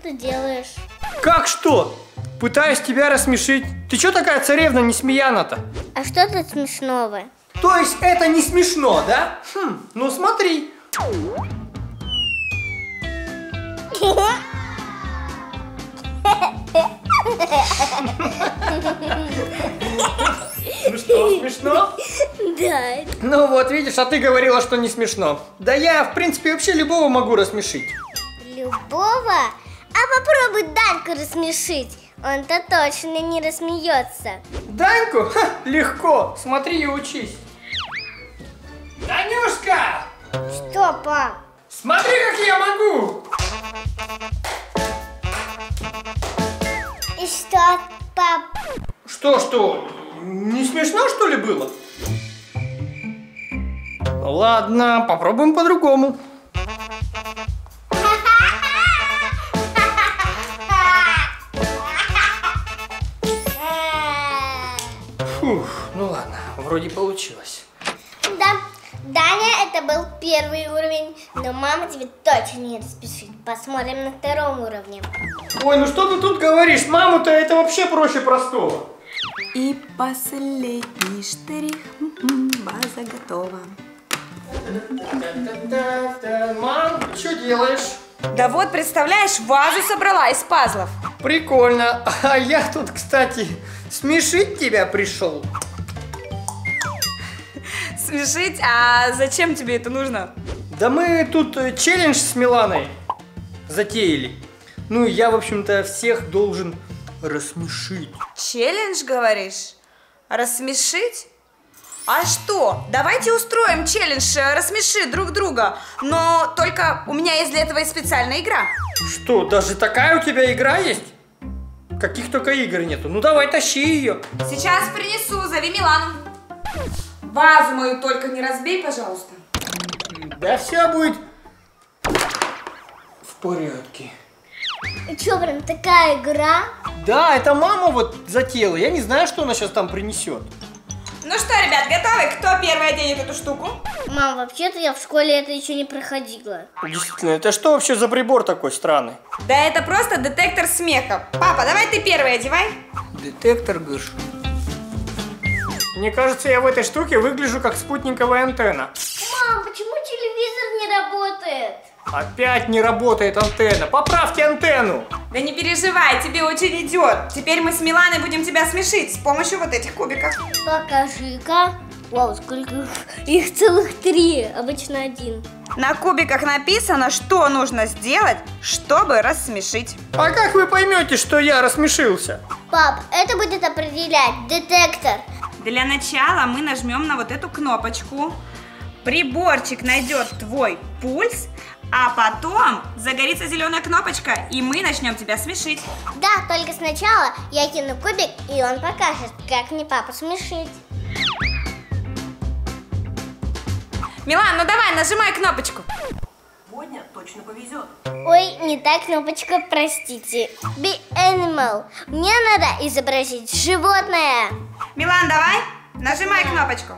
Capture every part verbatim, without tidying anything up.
ты делаешь? Как что? Пытаюсь тебя рассмешить. Ты что такая царевна несмеяна-то? А что тут смешного? То есть это не смешно, да? Хм, ну смотри. Ну что, смешно? Да. Ну вот, видишь, а ты говорила, что не смешно. Да я, в принципе, вообще любого могу рассмешить. Любого? А попробуй Даньку рассмешить. Он-то точно не рассмеется. Даньку? Ха, легко. Смотри и учись. Данюшка! Что, пап? Смотри, как я могу! И что, пап? Что, что? Не смешно, что ли, было? Ладно, попробуем по-другому. Фух, ну ладно, вроде получилось. Да, Даня, это был первый уровень, но мама тебе точно не распишет. Посмотрим на втором уровне. Ой, ну что ты тут говоришь? Маму-то это вообще проще простого. И последний штрих, база готова. Мам, ты что делаешь? Да вот, представляешь, вазу собрала из пазлов. Прикольно. А я тут, кстати, смешить тебя пришел. Смешить? А зачем тебе это нужно? Да мы тут челлендж с Миланой затеяли. Ну, я, в общем-то, всех должен рассмешить. Челлендж, говоришь? Рассмешить? А что? Давайте устроим челлендж «Рассмеши друг друга». Но только у меня есть для этого и специальная игра. Что, даже такая у тебя игра есть? Каких только игр нету. Ну, давай, тащи ее. Сейчас принесу, зови Милану. Вазу мою только не разбей, пожалуйста. Да все будет в порядке. И что, прям такая игра? Да, это мама вот затеяла. Я не знаю, что она сейчас там принесет. Ну что, ребят, готовы? Кто первый оденет эту штуку? Мам, вообще-то я в школе это еще не проходила. Действительно, это что вообще за прибор такой странный? Да это просто детектор смеха. Папа, давай ты первый одевай. Детектор, говоришь? Мне кажется, я в этой штуке выгляжу как спутниковая антенна. Мам, почему телевизор не работает? Опять не работает антенна. Поправьте антенну. Да не переживай, тебе очень идет. Теперь мы с Миланой будем тебя смешить с помощью вот этих кубиков. Покажи-ка. Вау, сколько их. Их целых три, обычно один. На кубиках написано, что нужно сделать, чтобы рассмешить. А как вы поймете, что я рассмешился? Пап, это будет определять детектор. Для начала мы нажмем на вот эту кнопочку. Приборчик найдет твой пульс, а потом загорится зеленая кнопочка, и мы начнем тебя смешить. Да, только сначала я кину кубик, и он покажет, как мне папу смешить. Милан, ну давай, нажимай кнопочку. Сегодня точно повезет. Ой, не та кнопочка, простите. Be animal. Мне надо изобразить животное. Милан, давай, нажимай кнопочку.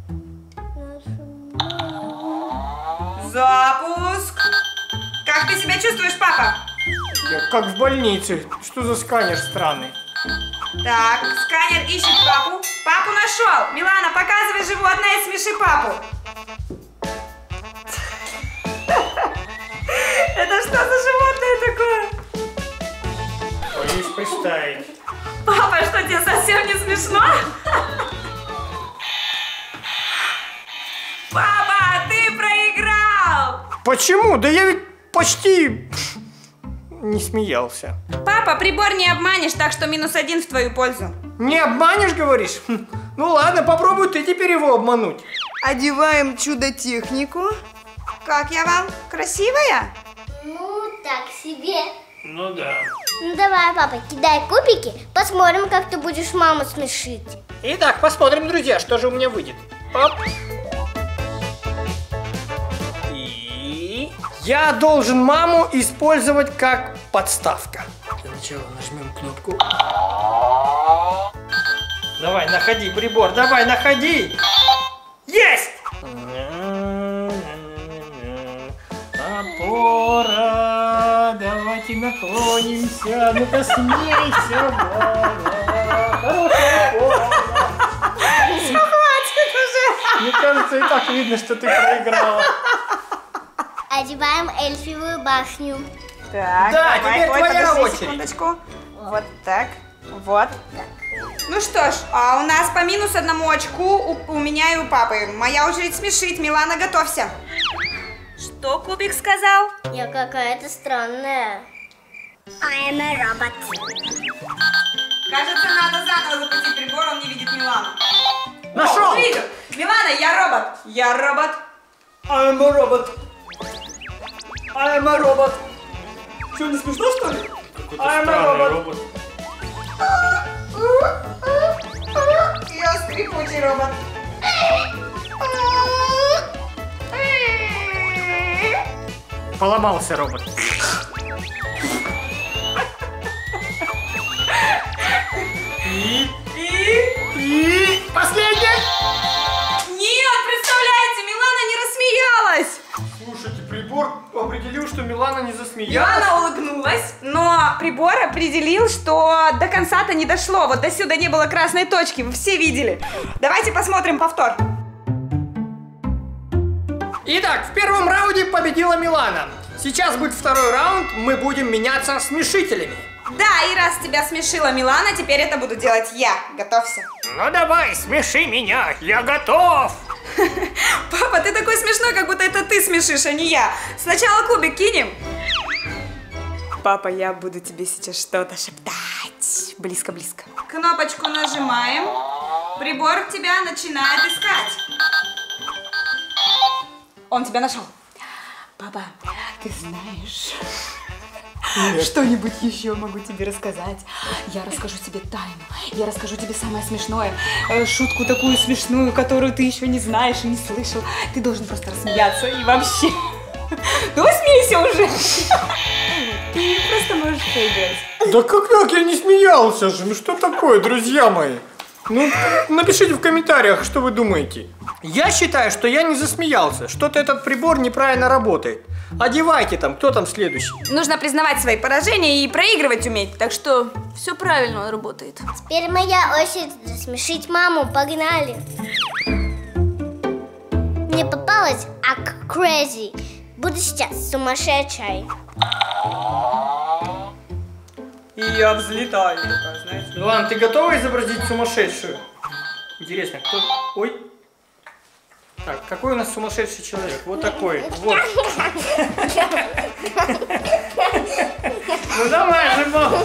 Запуск. Как ты себя чувствуешь, папа? Я как в больнице. Что за сканер странный? Так, сканер ищет папу. Папу нашел. Милана, показывай животное и смеши папу. Это что за животное такое? Боюсь представить. Папа, что, тебе совсем не смешно? Папа, ты проиграл! Почему? Да я ведь почти не смеялся. Папа, прибор не обманешь, так что минус один в твою пользу. Не обманешь, говоришь? Хм, ну ладно, попробуй ты теперь его обмануть. Одеваем чудо-технику. Как я вам? Красивая? Ну, так себе. Ну да. Ну давай, папа, кидай кубики, посмотрим, как ты будешь маму смешить. Итак, посмотрим, друзья, что же у меня выйдет. Оп. И я должен маму использовать как подставка. Для начала нажмем кнопку. Давай, находи прибор, давай, находи. Есть! Опора, давайте на... наклонимся, ну-ка смейся, Валя. Хорошая форма. Хватит уже. Мне кажется, и так видно, что ты проиграла. Одеваем эльфивую башню. Так, Да, давай, теперь ой, твоя подожди очередь. секундочку. Вот так, вот. Ну что ж, а у нас по минус одному очку у, у меня и у папы. Моя очередь смешить. Милана, готовься. Что Кубик сказал? Я какая-то странная. I am a robot. Кажется, надо заново запустить прибор, он не видит Милану. Нашел! О, увидел. Милана, я робот. Я робот. I am a robot. I am a robot. Что, не смешно, что ли? I am a robot. Я скрипучий робот. Поломался робот. И... И... И... Последнее! Нет, представляете, Милана не рассмеялась. Слушайте, прибор определил, что Милана не засмеялась. Милана улыбнулась, но прибор определил, что до конца-то не дошло. Вот до сюда не было красной точки, вы все видели. Давайте посмотрим повтор. Итак, в первом раунде победила Милана. Сейчас будет второй раунд, мы будем меняться смешителями. Да, и раз тебя смешила Милана, теперь это буду делать я. Готовься. Ну давай, смеши меня, я готов. Папа, ты такой смешной, как будто это ты смешишь, а не я. Сначала кубик кинем. Папа, я буду тебе сейчас что-то шептать. Близко-близко. Кнопочку нажимаем. Прибор тебя начинает искать. Он тебя нашел. Папа, ты знаешь... Что-нибудь еще могу тебе рассказать. Я расскажу тебе тайну. Я расскажу тебе самое смешное. Э, шутку такую смешную, которую ты еще не знаешь и не слышал. Ты должен просто рассмеяться и вообще... Ну, смейся уже. Ты просто можешь проиграть. Да как я не смеялся же, ну что такое, друзья мои? Ну, напишите в комментариях, что вы думаете. Я считаю, что я не засмеялся. Что-то этот прибор неправильно работает. Одевайте там, кто там следующий? Нужно признавать свои поражения и проигрывать уметь. Так что все правильно он работает. Теперь моя очередь засмешить маму. Погнали. Мне попалась ак crazy. Буду сейчас сумасшедшей. И я взлетаю такая, знаете. Ну ладно, ты готова изобразить сумасшедшую? Интересно, кто... Ой. Так, какой у нас сумасшедший человек? Вот такой. Вот. Ну давай же, мама.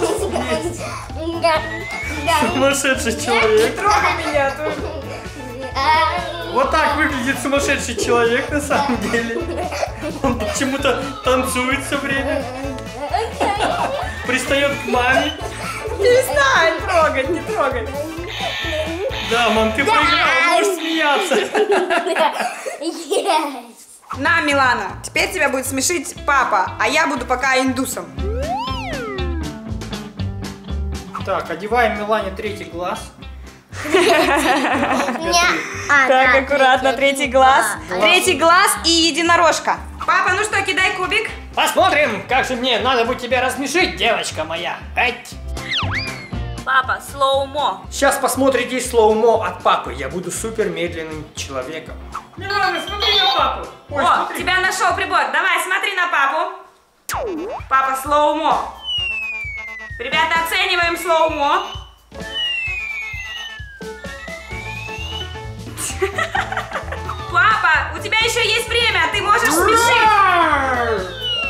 Сумасшедший человек. Трогай меня тут. Вот так выглядит сумасшедший человек на самом деле. Он почему-то танцует все время. Пристает к маме. Перестань трогать, не трогай. Да, мам, ты проиграла, можешь смеяться. Yes. На, Милана, теперь тебя будет смешить папа, а я буду пока индусом. Так, одеваем Милане третий глаз. Так, аккуратно, третий глаз. Третий глаз и единорожка. Папа, ну что, кидай кубик. Посмотрим, как же мне надо будет тебя рассмешить, девочка моя. Ать. Папа, слоумо. Сейчас посмотрите слоумо от папы. Я буду супер медленным человеком. Милана, смотри на папу. Ой, О, смотри. тебя нашел прибор. Давай, смотри на папу. Папа, слоумо. Ребята, оцениваем слоумо. Папа, у тебя еще есть время, ты можешь смешить.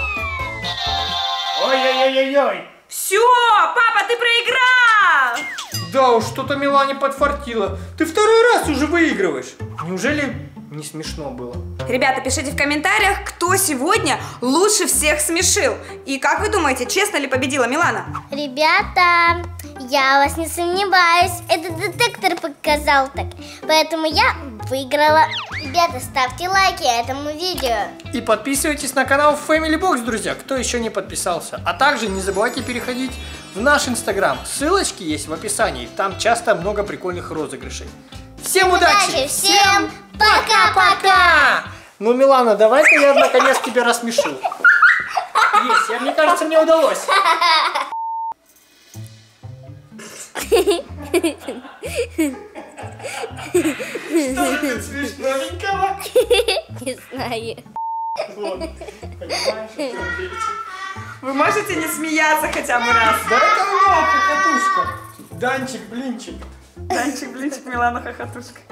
Ой-ой-ой-ой-ой. Все, папа, ты проиграл. Да уж, что-то Милане подфартило. Ты второй раз уже выигрываешь. Неужели не смешно было? Ребята, пишите в комментариях, кто сегодня лучше всех смешил. И как вы думаете, честно ли победила Милана? Ребята, я вас не сомневаюсь. Этот детектор показал так. Поэтому я выиграла. Ребята, ставьте лайки этому видео. И подписывайтесь на канал Family Box, друзья, кто еще не подписался. А также не забывайте переходить в наш инстаграм. Ссылочки есть в описании. Там часто много прикольных розыгрышей. Всем удачи! Удачи, всем пока-пока! Ну, Милана, давай-ка я наконец тебя рассмешу. Есть, я, мне кажется, мне удалось. Что же тут смешновенького? Не знаю. Вот, понимаешь, о чем речь? Вы можете не смеяться хотя бы раз? Да это Милана Хохотушка. Данчик, блинчик. Данчик, блинчик, Милана Хохотушка.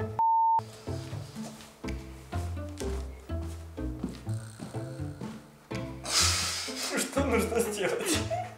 Что нужно сделать?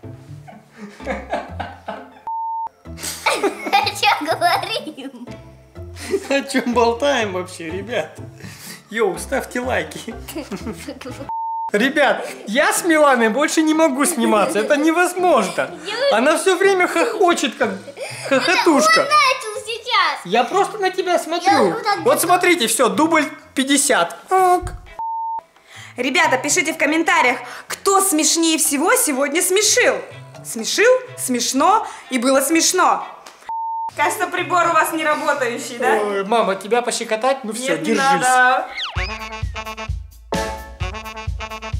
О чем говорим? О чем болтаем вообще, ребят? Йоу, ставьте лайки. Ребят, я с Миланой больше не могу сниматься, это невозможно. Она все время хохочет, как хохотушка. Начал сейчас. Я просто на тебя Я смотрю. вот так Вот смотрите, все, дубль пятьдесят. Ребята, пишите в комментариях, кто смешнее всего сегодня смешил. Смешил, смешно и было смешно. Кажется, прибор у вас не работающий, да? Ой, мама, тебя пощекотать? Ну все, Нет, не держись. надо.